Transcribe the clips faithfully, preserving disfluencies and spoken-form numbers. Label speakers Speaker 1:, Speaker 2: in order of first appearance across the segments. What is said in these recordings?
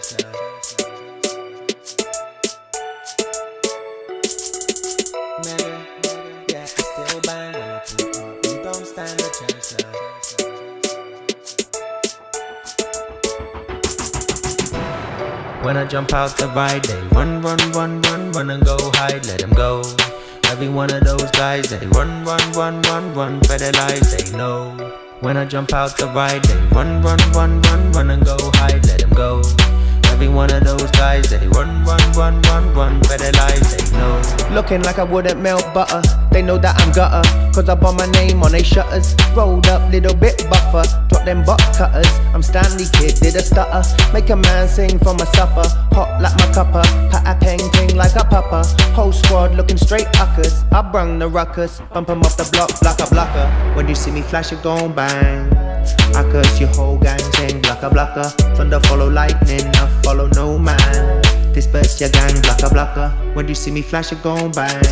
Speaker 1: chaser. Mega, yeah, I still bang when I pull up. You don't stand a chance. When I jump out the ride, they run, run, run, run, run and go hide, let them go. Every one of those guys, they run, run, run, run, run for their lives, they know. When I jump out the ride, they run, run, run, run, run and go hide, let them go. Every one of those guys, they run, run, run, run, run for their lives, they know.
Speaker 2: Looking like I wouldn't melt butter, they know that I'm gutter, cause I bought my name on they shutters. Rolled up, little bit buffer, drop them box cutters. I'm Stanley Kid, did a stutter, make a man sing for my supper. Hot like my cuppa, pat a peng ting like a pupper. Whole squad looking straight uckers, I brung the ruckus, bump 'em off the block like a blocker. When you see me flash it gon' bang, I curse your whole gang, sing blocker blocker. Thunder follow lightning, I follow no man. Disperse your gang, blocker blocker. When you see me flash it gon' bang,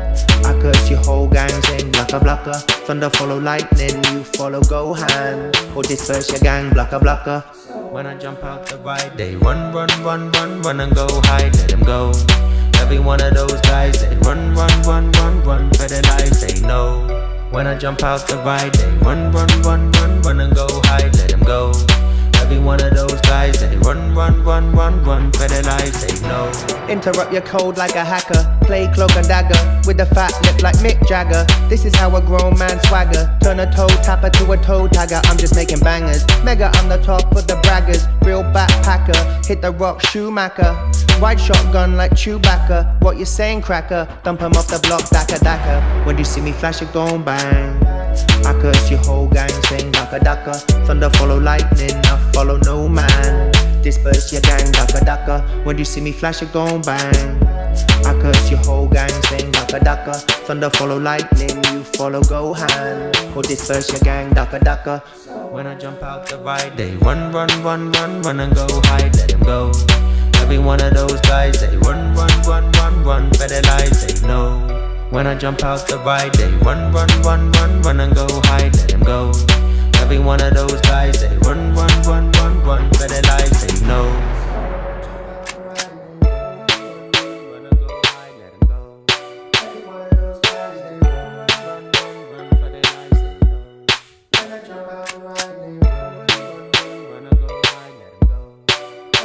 Speaker 2: I curse your whole gang, sing blocker blocker. Thunder follow lightning, you follow Gohan. Or disperse your gang, blocker blocker.
Speaker 1: When I jump out the ride, they run, run, run, run, run and go hide, let them go. Every one of those guys, they run, run, run, run, run for their lives, they know. When I jump out the ride, they run, run, run, run, run and go hide, let them go. Every one of those guys, they run, run, run, run, run for their lives, they know.
Speaker 2: Interrupt your code like a hacker, play cloak and dagger, with a fat lip like Mick Jagger. This is how a grown man swagger, turn a toe tapper to a toe tagger. I'm just making bangers, mega I'm the top of the braggers. Real backpacker, hit the rock Schumacher. Ride shotgun like Chewbacca, what you saying cracker? Dump 'em off the block, daka daka. When you see me flash it gon' bang, I curse your whole gang, sing daka daka. Thunder follow lightning, I follow no man. Disperse your gang, daka daka. When you see me flash it gon' bang, I curse your whole gang, sing daka daka. Thunder follow lightning, you follow Gohan. Or disperse your gang, daka daka.
Speaker 1: When I jump out the ride, they run, run, run, run, run and go hide, let them go. Every one of those guys, they run, run, run, run, run for their lives, they know. When I jump out the ride, they run, run, run, run, run and go hide, let them go. Every one of those guys, they run, run, run, run, run for their lives, they know.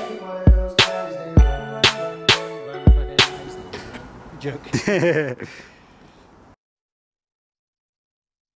Speaker 2: Joke.